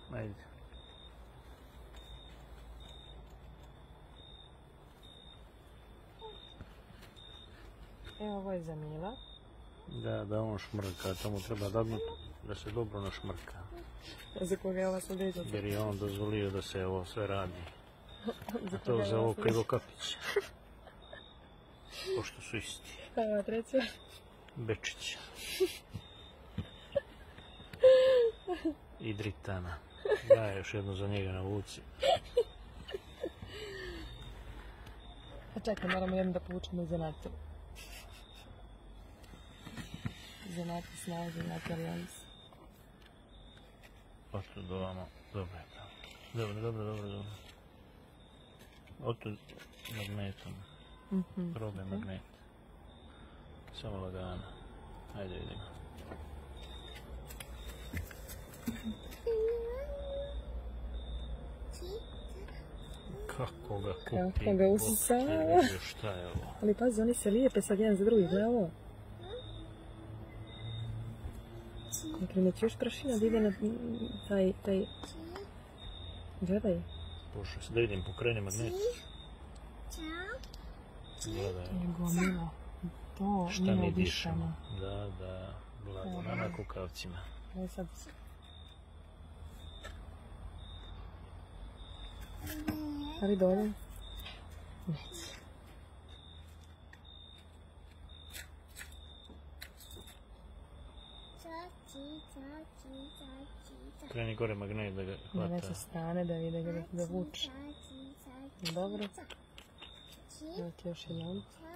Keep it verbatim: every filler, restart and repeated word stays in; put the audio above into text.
Ajde. Evo, ovo je za Mila. Da, da on šmrka, to mu treba dadnuti da se dobro našmrka. Za koga je ova sljedeća? Jer je on dozvolio da se ovo sve radi. A to za ovo krivo kapić. Pošto su isti. Ova treća? Bečić. I Dritana. Daje još jedno za njega na vuci. A čekaj, moramo jedno da povučemo za Natu. Za Natu snaga, za Natu alijansa. Otud ovamo. Dobro je tamo. Dobro, dobro, dobro, dobro. Otud magnetom. Probaj magnet. Samo lagano. Ajde vidimo. Kako ga kupi? Kako ga usisava? Šta je ovo? Ali pazi, oni se lijepe sad jedan za drugi, gledaj ovo. Krenut još prašina da ide na taj, taj... Gledaj. Bože, da vidim, pokreni magnet. Gledaj. To je gomila. To Šta nije mi dišamo. dišemo? Da, da, blago nama kukavcima. Evo sad. Ali dolje? Neće. Kreni gore magnet da ga Da ne hvata. sa strane da vide ga da vuče. Dobro. Evo ti još jedan.